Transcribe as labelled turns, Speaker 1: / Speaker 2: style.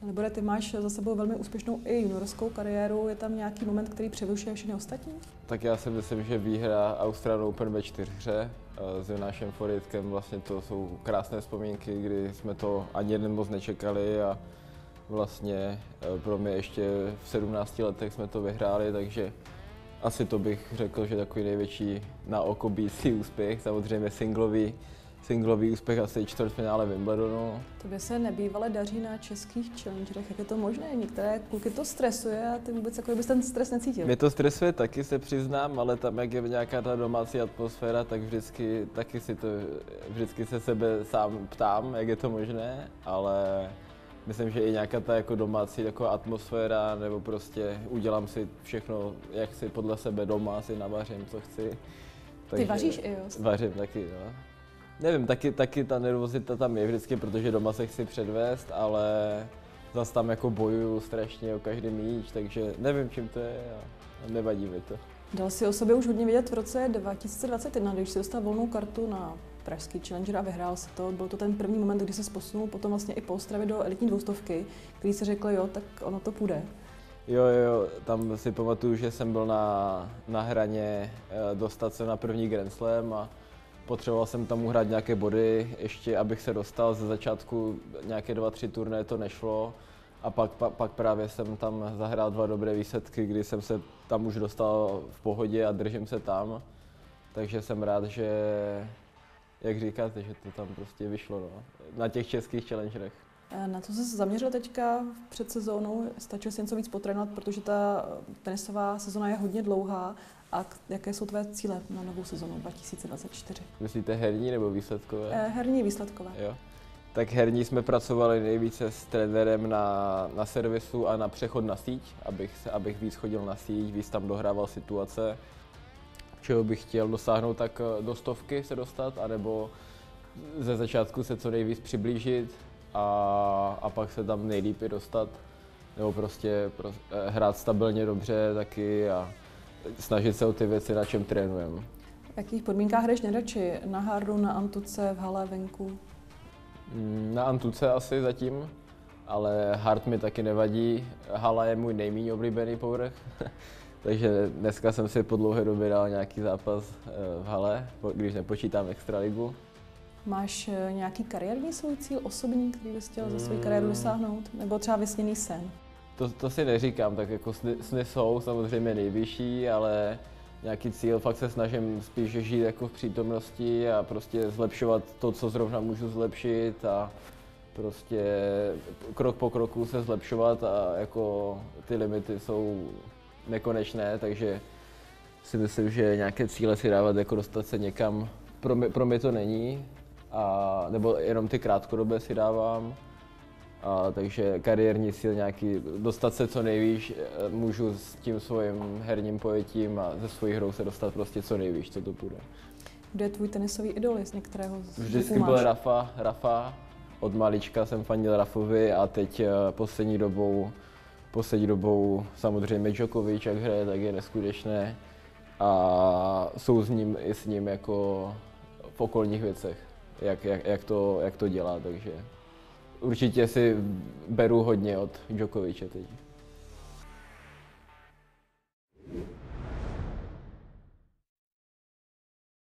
Speaker 1: Libore, ty máš za sebou velmi úspěšnou i juniorskou kariéru. Je tam nějaký moment, který převyšuje všechny ostatní?
Speaker 2: Tak já si myslím, že výhra Australian Open ve 4 s Jonášem Forítkem, vlastně to jsou krásné vzpomínky, kdy jsme to ani jeden moc nečekali a vlastně pro mě ještě v 17 letech jsme to vyhráli, takže asi to bych řekl, že takový největší na oko bící úspěch, samozřejmě singlový úspěch asi čtvrtfinále Wimbledonu.
Speaker 1: Tobě se nebývale daří na českých challengerech, jak je to možné? Některé kluky to stresuje a ty vůbec jako bys ten stres necítil.
Speaker 2: Mě to stresuje taky, se přiznám, ale tam, jak je nějaká ta domácí atmosféra, tak vždycky se sebe sám ptám, jak je to možné, ale myslím, že i nějaká ta jako domácí taková atmosféra, nebo prostě udělám si všechno, jak si podle sebe doma, si navařím, co chci.
Speaker 1: Ty vaříš i jo?
Speaker 2: Vařím taky, no. Nevím, taky ta nervozita tam je vždycky, protože doma se chci předvést, ale zase tam jako bojuju strašně o každý míč, takže nevím, čím to je a nevadí mi to.
Speaker 1: Dal si o sobě už hodně vědět v roce 2021, když si dostal volnou kartu na pražský Challenger a vyhrál si to. Byl to ten první moment, kdy se posunul potom vlastně i po Ostravě do elitní 200, který si řekl, jo, tak ono to půjde.
Speaker 2: Jo, tam si pamatuju, že jsem byl na hraně dostat se na první Grand Slam a potřeboval jsem tam uhrát nějaké body, ještě abych se dostal. Ze začátku nějaké 2-3 turné to nešlo a pak právě jsem tam zahrál 2 dobré výsledky, kdy jsem se tam už dostal v pohodě a držím se tam. Takže jsem rád, že, jak říkáte, že to tam prostě vyšlo, no, na těch českých challengerech.
Speaker 1: Na co jsi se zaměřil teďka před sezónou? Stačil si něco víc potrénovat, protože ta tenisová sezona je hodně dlouhá. A jaké jsou tvé cíle na novou sezonu 2024?
Speaker 2: Myslíte herní nebo výsledkové?
Speaker 1: Herní, výsledkové.
Speaker 2: Jo. Tak herní jsme pracovali nejvíce s trenérem na servisu a na přechod na síť, abych víc chodil na síť, víc tam dohrával situace. Čeho bych chtěl dosáhnout, tak do 100 se dostat, anebo ze začátku se co nejvíc přiblížit a pak se tam nejlíp dostat, nebo prostě hrát stabilně dobře taky a snažit se o ty věci, na čem trénujeme.
Speaker 1: V jakých podmínkách hraješ nejradši? Na hardu, na antuce, v hale, venku?
Speaker 2: Na antuce asi zatím, ale hard mi taky nevadí. Hala je můj nejméně oblíbený povrch, takže dneska jsem si po dlouhé době dal nějaký zápas v hale, když nepočítám extraligu.
Speaker 1: Máš nějaký kariérní svůj cíl osobní, který bys chtěl za svou kariéru dosáhnout? Nebo třeba vysněný sen?
Speaker 2: To si neříkám, tak jako sny jsou samozřejmě nejvyšší, ale nějaký cíl fakt se snažím spíš žít jako v přítomnosti a prostě zlepšovat to, co zrovna můžu zlepšit a prostě krok po kroku se zlepšovat a jako ty limity jsou nekonečné, takže si myslím, že nějaké cíle si dávat, jako dostat se někam, pro mě to není, nebo jenom ty krátkodobé si dávám. Takže kariérní cíl nějaký, dostat se co nejvíc, můžu s tím svým herním pojetím a ze svojí hrou se dostat prostě co nejvíc, co to půjde.
Speaker 1: Kdo je tvůj tenisový idol, z některého z
Speaker 2: Vždycky byl Rafa, od malička jsem fandil Rafovi a teď poslední dobou samozřejmě Djokovic, jak hraje, tak je neskutečné a souzním i s ním jako v okolních věcech, jak to dělá, takže určitě si beru hodně od Djokoviče teď.